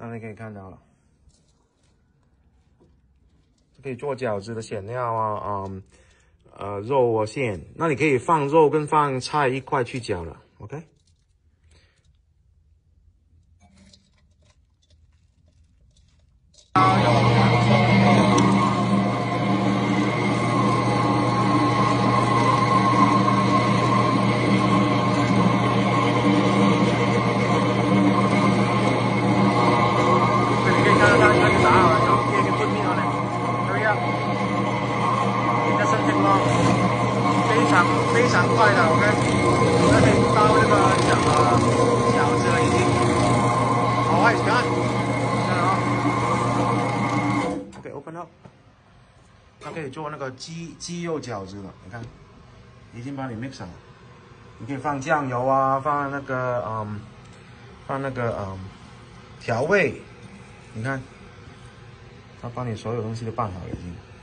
那你可以看到了，可以做饺子的馅料啊，肉啊馅，那你可以放肉跟放菜一块去搅了 ，OK。非常快的 ，OK， 那可以包这个饺子了已经。好，开始看，看啊 ，OK，open up， 它可以做那个鸡肉饺子了，你看，已经帮你 mix 好了。你可以放酱油啊，放那个调味，你看，它帮你所有东西都拌好了已经。